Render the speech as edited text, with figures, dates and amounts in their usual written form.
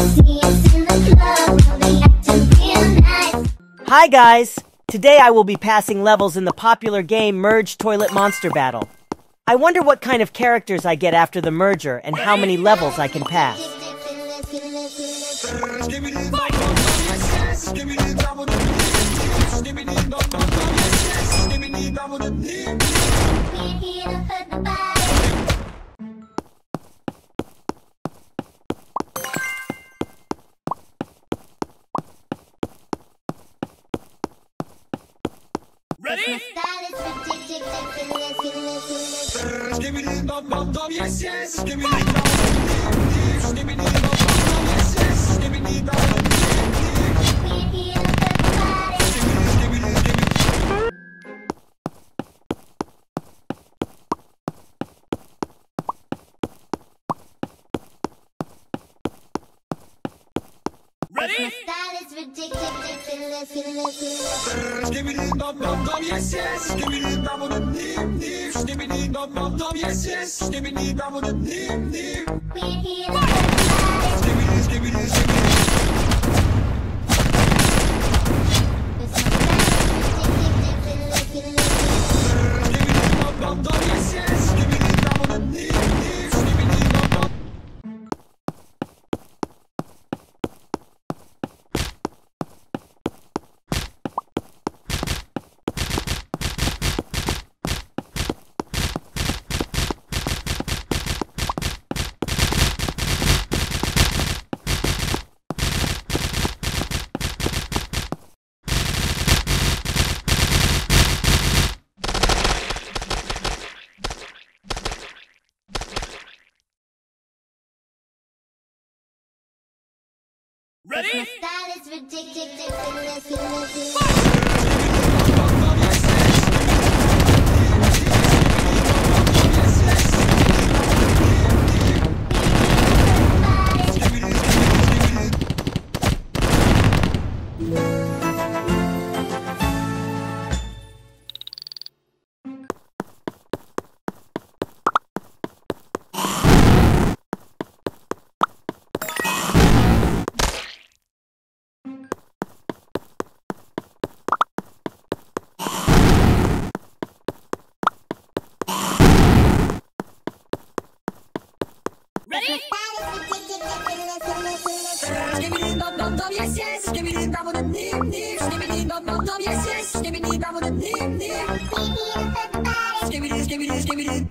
Hi guys! Today I will be passing levels in the popular game Merge Toilet Monster Battle. I wonder what kind of characters I get after the merger and how many levels I can pass. Ready? Skibidi dum dum dum, yes yes. Skibidi dum dum, skibidi dum dum, yes yes. Skibidi dum dum, ready? Skibidi dum dum dum, yes yes. Skibidi dum dum, skibidi dum dum dum, yes yes. Skibidi dum dum, skibidi skibidi skibidi. Ready? Skibidi dum dum dum, yes yes. Skibidi dum dum, skibidi dum dum dum, yes yes. Skibidi dum dum, skibidi skibidi skibidi.